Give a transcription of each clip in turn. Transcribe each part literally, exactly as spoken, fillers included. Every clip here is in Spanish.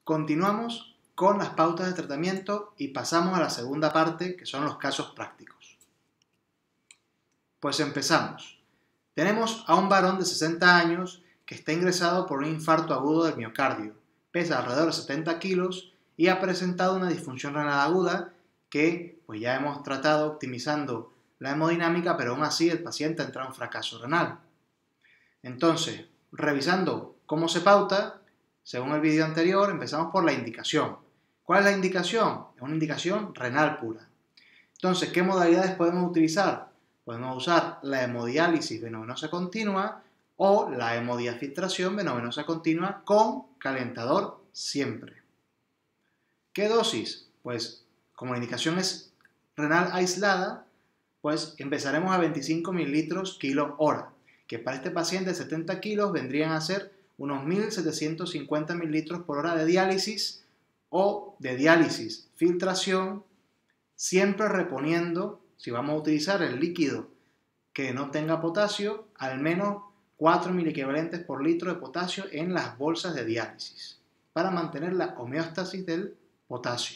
Continuamos con las pautas de tratamiento y pasamos a la segunda parte, que son los casos prácticos. Pues empezamos. Tenemos a un varón de sesenta años que está ingresado por un infarto agudo del miocardio, pesa alrededor de setenta kilos y ha presentado una disfunción renal aguda que pues ya hemos tratado optimizando la hemodinámica, pero aún así el paciente ha entrado en fracaso renal. Entonces, revisando cómo se pauta, según el vídeo anterior, empezamos por la indicación. ¿Cuál es la indicación? Es una indicación renal pura. Entonces, ¿qué modalidades podemos utilizar? Podemos usar la hemodiálisis venovenosa continua o la hemodiafiltración venovenosa continua con calentador siempre. ¿Qué dosis? Pues, como la indicación es renal aislada, pues empezaremos a veinticinco mililitros kilo hora, que para este paciente de setenta kilos vendrían a ser unos mil setecientos cincuenta mililitros por hora de diálisis o de diálisis filtración, siempre reponiendo, si vamos a utilizar el líquido que no tenga potasio, al menos cuatro miliequivalentes por litro de potasio en las bolsas de diálisis, para mantener la homeostasis del potasio.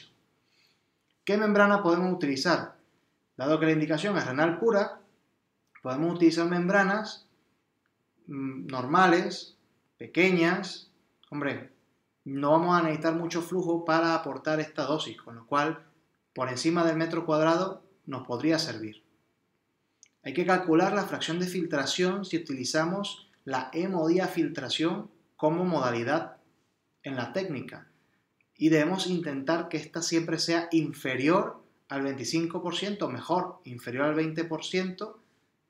¿Qué membrana podemos utilizar? Dado que la indicación es renal pura, podemos utilizar membranas mmm, normales, pequeñas. Hombre, no vamos a necesitar mucho flujo para aportar esta dosis, con lo cual por encima del metro cuadrado nos podría servir. Hay que calcular la fracción de filtración si utilizamos la hemodiafiltración como modalidad en la técnica y debemos intentar que esta siempre sea inferior al veinticinco por ciento, mejor, inferior al veinte por ciento,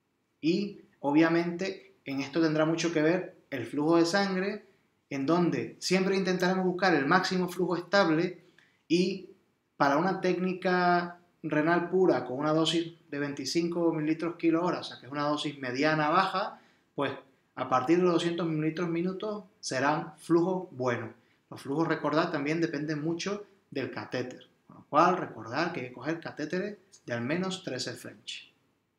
y obviamente en esto tendrá mucho que ver el flujo de sangre, en donde siempre intentaremos buscar el máximo flujo estable, y para una técnica renal pura con una dosis de veinticinco mililitros kilo hora, o sea que es una dosis mediana baja, pues a partir de los doscientos mililitros minutos serán flujos buenos. Los flujos, recordad, también dependen mucho del catéter, con lo cual recordad que hay que coger catéteres de al menos trece French.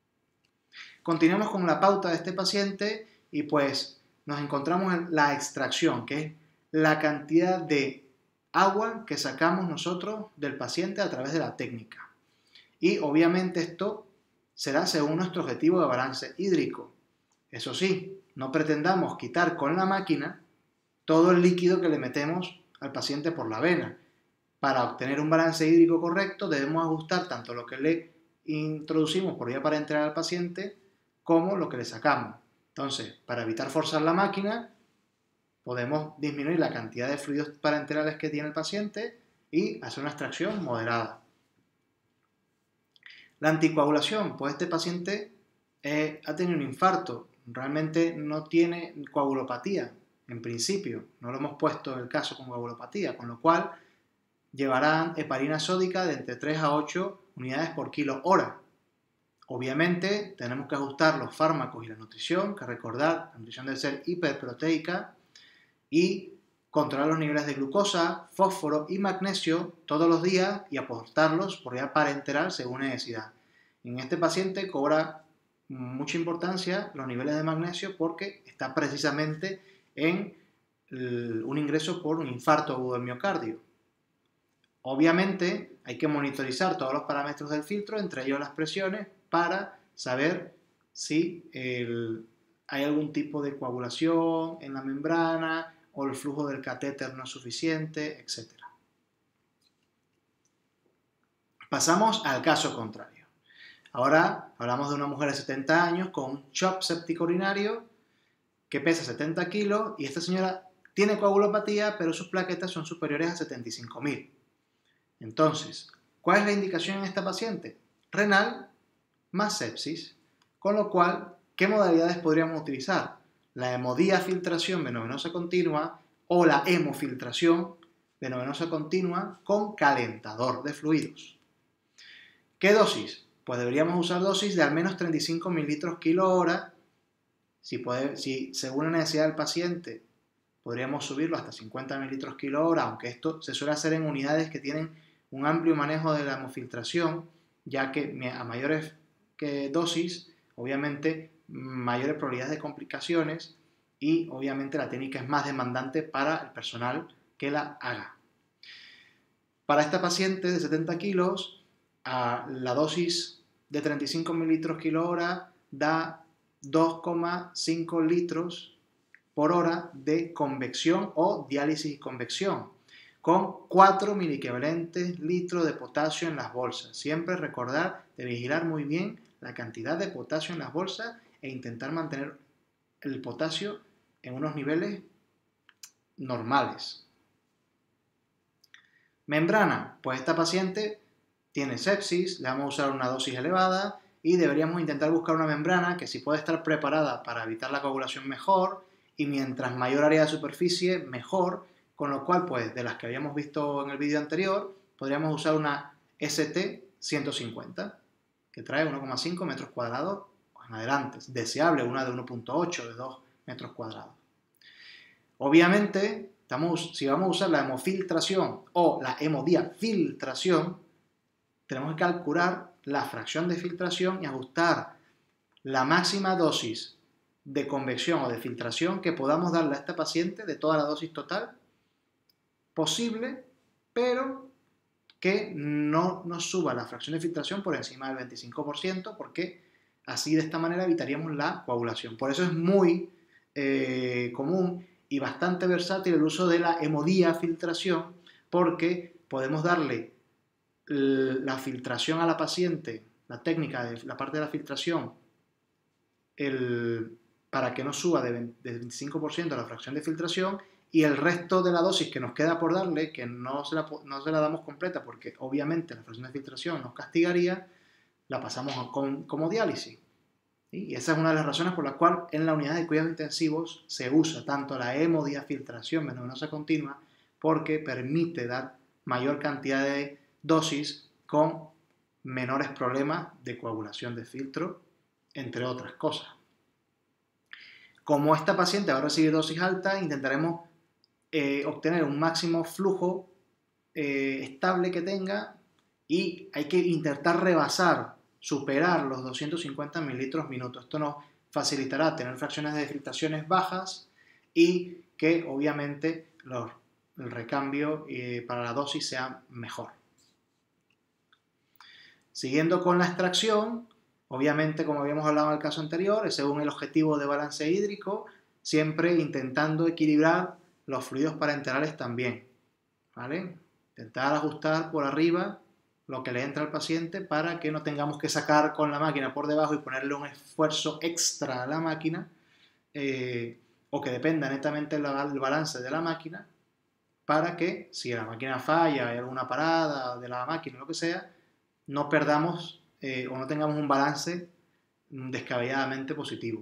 Continuamos con la pauta de este paciente y pues nos encontramos en la extracción, que es la cantidad de agua que sacamos nosotros del paciente a través de la técnica. Y obviamente esto será según nuestro objetivo de balance hídrico. Eso sí, no pretendamos quitar con la máquina todo el líquido que le metemos al paciente por la vena. Para obtener un balance hídrico correcto debemos ajustar tanto lo que le introducimos por vía parenteral al paciente como lo que le sacamos. Entonces, para evitar forzar la máquina, podemos disminuir la cantidad de fluidos parenterales que tiene el paciente y hacer una extracción moderada. La anticoagulación, pues este paciente eh, ha tenido un infarto, realmente no tiene coagulopatía, en principio, no lo hemos puesto en el caso con coagulopatía, con lo cual llevarán heparina sódica de entre tres a ocho unidades por kilo hora. Obviamente tenemos que ajustar los fármacos y la nutrición, que recordar, la nutrición debe ser hiperproteica, y controlar los niveles de glucosa, fósforo y magnesio todos los días y aportarlos por vía parenteral según necesidad. En este paciente cobra mucha importancia los niveles de magnesio porque está precisamente en un ingreso por un infarto agudo del miocardio. Obviamente hay que monitorizar todos los parámetros del filtro, entre ellos las presiones, para saber si el, hay algún tipo de coagulación en la membrana o el flujo del catéter no es suficiente, etcétera. Pasamos al caso contrario. Ahora hablamos de una mujer de setenta años con un shock séptico urinario que pesa setenta kilos y esta señora tiene coagulopatía, pero sus plaquetas son superiores a setenta y cinco mil. Entonces, ¿cuál es la indicación en esta paciente? Renal más sepsis, con lo cual, ¿qué modalidades podríamos utilizar? La hemodiafiltración venovenosa continua o la hemofiltración venovenosa continua con calentador de fluidos. ¿Qué dosis? Pues deberíamos usar dosis de al menos treinta y cinco mililitros kilo hora. Si, puede, si según la necesidad del paciente podríamos subirlo hasta cincuenta mililitros kilo hora, aunque esto se suele hacer en unidades que tienen un amplio manejo de la hemofiltración, ya que a mayores que dosis, obviamente mayores probabilidades de complicaciones y obviamente la técnica es más demandante para el personal que la haga. Para esta paciente de setenta kilos, a la dosis de treinta y cinco mililitros kilo hora da dos coma cinco litros por hora de convección o diálisis y convección, con cuatro miliequivalentes litros de potasio en las bolsas. Siempre recordar de vigilar muy bien la cantidad de potasio en las bolsas e intentar mantener el potasio en unos niveles normales. Membrana, pues esta paciente tiene sepsis, le vamos a usar una dosis elevada y deberíamos intentar buscar una membrana que si puede estar preparada para evitar la coagulación mejor, y mientras mayor área de superficie mejor, con lo cual pues de las que habíamos visto en el vídeo anterior podríamos usar una S T ciento cincuenta que trae uno coma cinco metros cuadrados en adelante, deseable una de uno punto ocho, de dos metros cuadrados. Obviamente, estamos, si vamos a usar la hemofiltración o la hemodiafiltración, tenemos que calcular la fracción de filtración y ajustar la máxima dosis de convección o de filtración que podamos darle a esta paciente de toda la dosis total posible, pero que no nos suba la fracción de filtración por encima del veinticinco por ciento, porque así de esta manera evitaríamos la coagulación. Por eso es muy eh, común y bastante versátil el uso de la hemodiafiltración, porque podemos darle la filtración a la paciente, la técnica de la parte de la filtración, el, para que no suba de, de veinticinco por ciento la fracción de filtración, y el resto de la dosis que nos queda por darle, que no se la, no se la damos completa porque obviamente la fracción de filtración nos castigaría, la pasamos a, con, como diálisis. ¿Sí? Y esa es una de las razones por las cuales en la unidad de cuidados intensivos se usa tanto la hemodiafiltración venosa continua, porque permite dar mayor cantidad de dosis con menores problemas de coagulación de filtro, entre otras cosas. Como esta paciente va a recibir dosis alta, intentaremos eh, obtener un máximo flujo eh, estable que tenga, y hay que intentar rebasar, superar los doscientos cincuenta mililitros minuto. Esto nos facilitará tener fracciones de filtraciones bajas y que obviamente los, el recambio eh, para la dosis sea mejor. Siguiendo con la extracción, obviamente, como habíamos hablado en el caso anterior, según el objetivo de balance hídrico, siempre intentando equilibrar los fluidos parenterales también, ¿vale? Intentar ajustar por arriba lo que le entra al paciente para que no tengamos que sacar con la máquina por debajo y ponerle un esfuerzo extra a la máquina, eh, o que dependa netamente del balance de la máquina, para que si la máquina falla, hay alguna parada de la máquina, lo que sea, no perdamos eh, o no tengamos un balance descabelladamente positivo.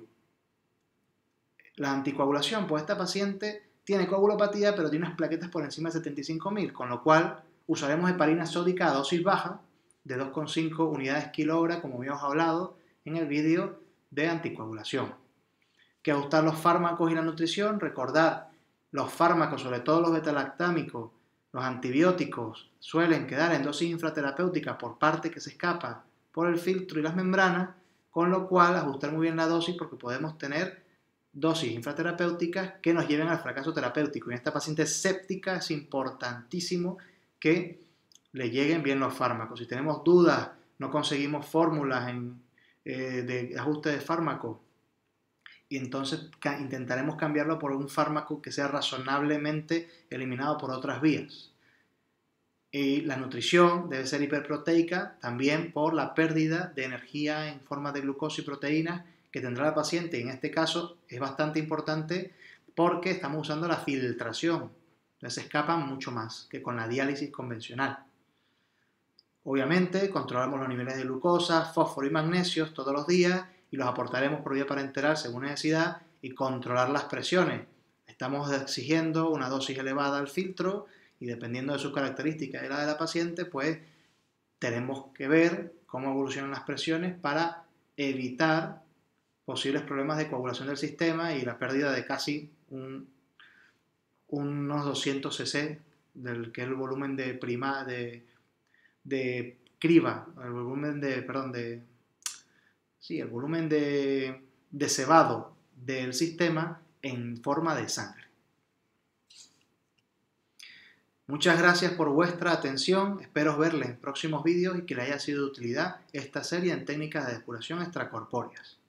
La anticoagulación, pues esta paciente tiene coagulopatía, pero tiene unas plaquetas por encima de setenta y cinco mil, con lo cual usaremos heparina sódica a dosis baja de dos coma cinco unidades kilo hora, como habíamos hablado en el vídeo de anticoagulación. Que ajustar los fármacos y la nutrición, recordar los fármacos, sobre todo los betalactámicos, los antibióticos, suelen quedar en dosis infraterapéutica por parte que se escapa por el filtro y las membranas, con lo cual ajustar muy bien la dosis, porque podemos tener dosis infraterapéuticas que nos lleven al fracaso terapéutico. Y en esta paciente séptica es importantísimo que le lleguen bien los fármacos. Si tenemos dudas, no conseguimos fórmulas en, eh, de ajuste de fármaco, y entonces intentaremos cambiarlo por un fármaco que sea razonablemente eliminado por otras vías. Y la nutrición debe ser hiperproteica, también por la pérdida de energía en forma de glucosa y proteínas que tendrá la paciente. Y en este caso es bastante importante porque estamos usando la filtración, entonces escapan mucho más que con la diálisis convencional. Obviamente controlamos los niveles de glucosa, fósforo y magnesio todos los días, y los aportaremos por vía parenteral según necesidad, y controlar las presiones. Estamos exigiendo una dosis elevada al filtro, y dependiendo de sus características y la de la paciente, pues tenemos que ver cómo evolucionan las presiones para evitar posibles problemas de coagulación del sistema y la pérdida de casi un, unos doscientos cc, del que es el volumen de prima de, de criba, el volumen de, perdón, de Sí, el volumen de, de cebado del sistema en forma de sangre. Muchas gracias por vuestra atención, espero verles en próximos vídeos y que les haya sido de utilidad esta serie en técnicas de depuración extracorpóreas.